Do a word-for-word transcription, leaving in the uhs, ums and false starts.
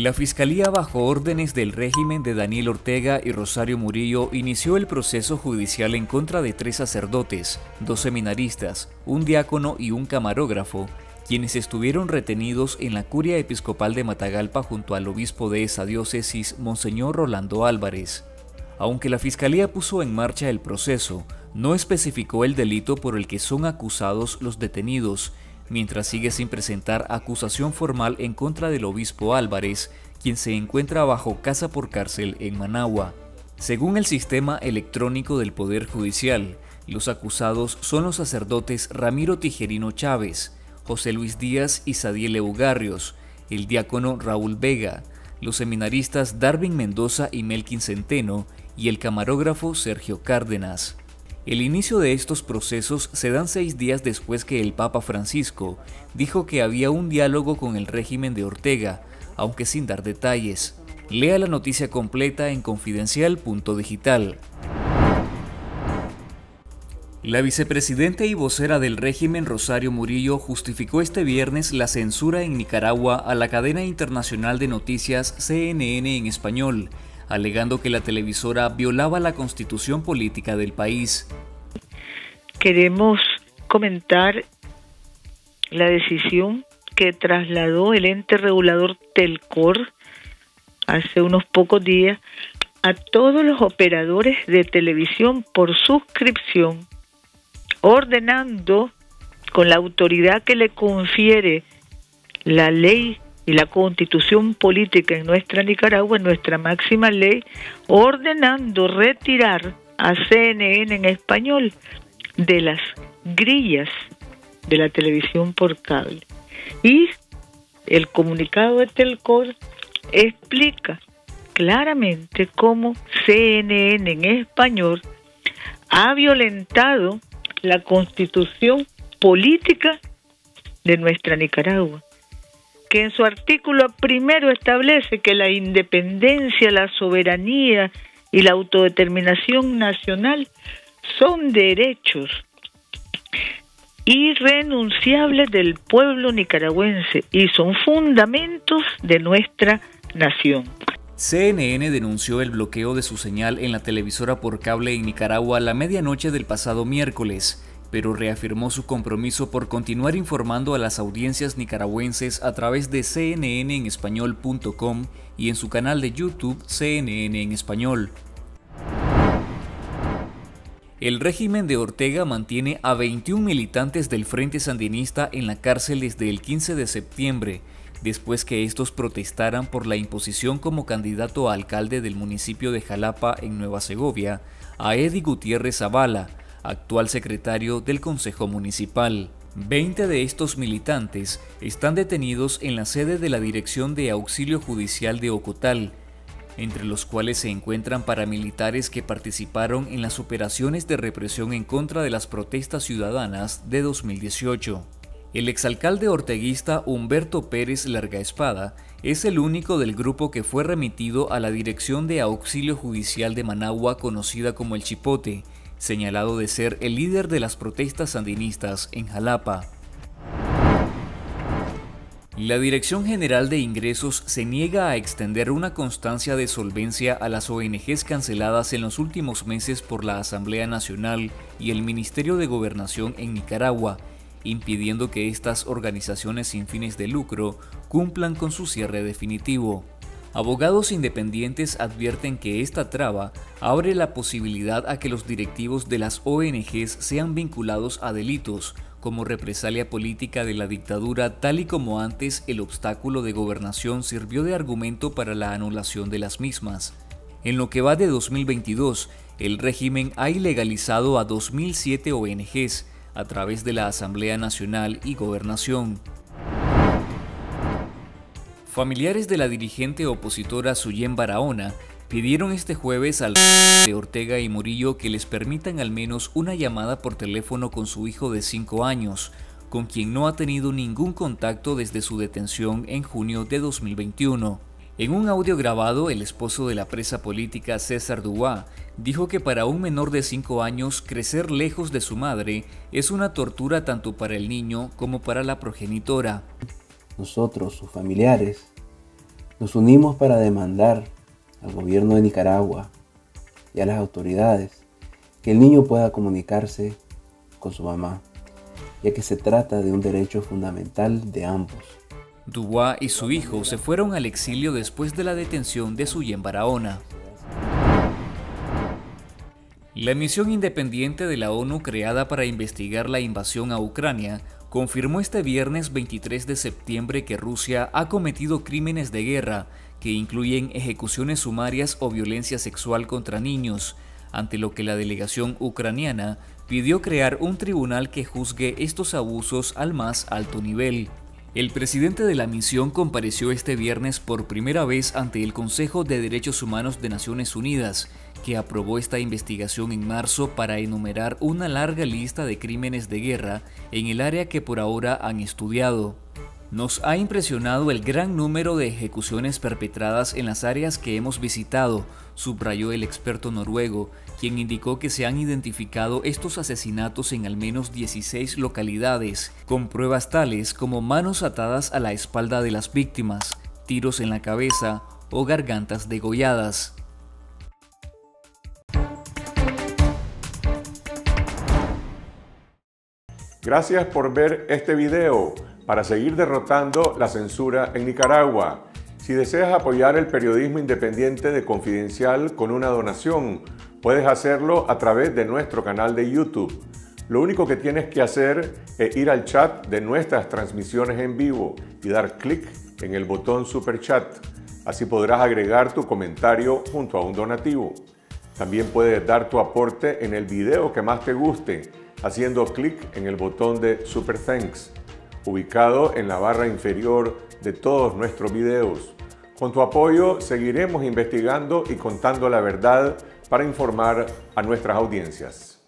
La Fiscalía, bajo órdenes del régimen de Daniel Ortega y Rosario Murillo, inició el proceso judicial en contra de tres sacerdotes, dos seminaristas, un diácono y un camarógrafo, quienes estuvieron retenidos en la Curia Episcopal de Matagalpa junto al obispo de esa diócesis, Monseñor Rolando Álvarez. Aunque la Fiscalía puso en marcha el proceso, no especificó el delito por el que son acusados los detenidos, mientras sigue sin presentar acusación formal en contra del obispo Álvarez, quien se encuentra bajo casa por cárcel en Managua. Según el sistema electrónico del Poder Judicial, los acusados son los sacerdotes Ramiro Tijerino Chávez, José Luis Díaz y Sadiel Eugarrios, el diácono Raúl Vega, los seminaristas Darwin Mendoza y Melkin Centeno y el camarógrafo Sergio Cárdenas. El inicio de estos procesos se dan seis días después que el Papa Francisco dijo que había un diálogo con el régimen de Ortega, aunque sin dar detalles. Lea la noticia completa en confidencial punto digital. La vicepresidenta y vocera del régimen, Rosario Murillo, justificó este viernes la censura en Nicaragua a la cadena internacional de noticias C N N en español, alegando que la televisora violaba la constitución política del país. Queremos comentar la decisión que trasladó el ente regulador Telcor hace unos pocos días a todos los operadores de televisión por suscripción, ordenando con la autoridad que le confiere la ley y la constitución política en nuestra Nicaragua, en nuestra máxima ley, ordenando retirar a C N N en español de las grillas de la televisión por cable. Y el comunicado de Telcor explica claramente cómo C N N en español ha violentado la constitución política de nuestra Nicaragua, que en su artículo primero establece que la independencia, la soberanía y la autodeterminación nacional son derechos irrenunciables del pueblo nicaragüense y son fundamentos de nuestra nación. C N N denunció el bloqueo de su señal en la televisora por cable en Nicaragua a la medianoche del pasado miércoles, pero reafirmó su compromiso por continuar informando a las audiencias nicaragüenses a través de C N N en español punto com y en su canal de YouTube C N N en español. El régimen de Ortega mantiene a veintiún militantes del Frente Sandinista en la cárcel desde el quince de septiembre, después que estos protestaran por la imposición como candidato a alcalde del municipio de Jalapa en Nueva Segovia a Eddie Gutiérrez Zavala, actual secretario del Consejo Municipal. Veinte de estos militantes están detenidos en la sede de la Dirección de Auxilio Judicial de Ocotal, entre los cuales se encuentran paramilitares que participaron en las operaciones de represión en contra de las protestas ciudadanas de dos mil dieciocho. El exalcalde orteguista Humberto Pérez Largaespada es el único del grupo que fue remitido a la Dirección de Auxilio Judicial de Managua, conocida como el Chipote, señalado de ser el líder de las protestas sandinistas en Jalapa. La Dirección General de Ingresos se niega a extender una constancia de solvencia a las O N Ges canceladas en los últimos meses por la Asamblea Nacional y el Ministerio de Gobernación en Nicaragua, impidiendo que estas organizaciones sin fines de lucro cumplan con su cierre definitivo. Abogados independientes advierten que esta traba abre la posibilidad a que los directivos de las O N Ges sean vinculados a delitos como represalia política de la dictadura, tal y como antes el obstáculo de gobernación sirvió de argumento para la anulación de las mismas. En lo que va de dos mil veintidós, el régimen ha ilegalizado a dos mil siete O N Ges a través de la Asamblea Nacional y Gobernación. Familiares de la dirigente opositora Suyén Barahona pidieron este jueves al de Ortega y Murillo que les permitan al menos una llamada por teléfono con su hijo de cinco años, con quien no ha tenido ningún contacto desde su detención en junio de dos mil veintiuno. En un audio grabado, el esposo de la presa política César Duá dijo que para un menor de cinco años crecer lejos de su madre es una tortura tanto para el niño como para la progenitora. Nosotros, sus familiares, Nos unimos para demandar al gobierno de Nicaragua y a las autoridades que el niño pueda comunicarse con su mamá, ya que se trata de un derecho fundamental de ambos. Dubois y su hijo se fueron al exilio después de la detención de Suyen Barahona. La misión independiente de la ONU creada para investigar la invasión a Ucrania confirmó este viernes veintitrés de septiembre que Rusia ha cometido crímenes de guerra que incluyen ejecuciones sumarias o violencia sexual contra niños, ante lo que la delegación ucraniana pidió crear un tribunal que juzgue estos abusos al más alto nivel. El presidente de la misión compareció este viernes por primera vez ante el Consejo de Derechos Humanos de Naciones Unidas, que aprobó esta investigación en marzo para enumerar una larga lista de crímenes de guerra en el área que por ahora han estudiado. Nos ha impresionado el gran número de ejecuciones perpetradas en las áreas que hemos visitado, subrayó el experto noruego, quien indicó que se han identificado estos asesinatos en al menos dieciséis localidades, con pruebas tales como manos atadas a la espalda de las víctimas, tiros en la cabeza o gargantas degolladas. Gracias por ver este video para seguir derrotando la censura en Nicaragua. Si deseas apoyar el periodismo independiente de Confidencial con una donación, puedes hacerlo a través de nuestro canal de YouTube. Lo único que tienes que hacer es ir al chat de nuestras transmisiones en vivo y dar clic en el botón Super Chat. Así podrás agregar tu comentario junto a un donativo. También puedes dar tu aporte en el video que más te guste, haciendo clic en el botón de Super Thanks, ubicado en la barra inferior de todos nuestros videos. Con tu apoyo seguiremos investigando y contando la verdad para informar a nuestras audiencias.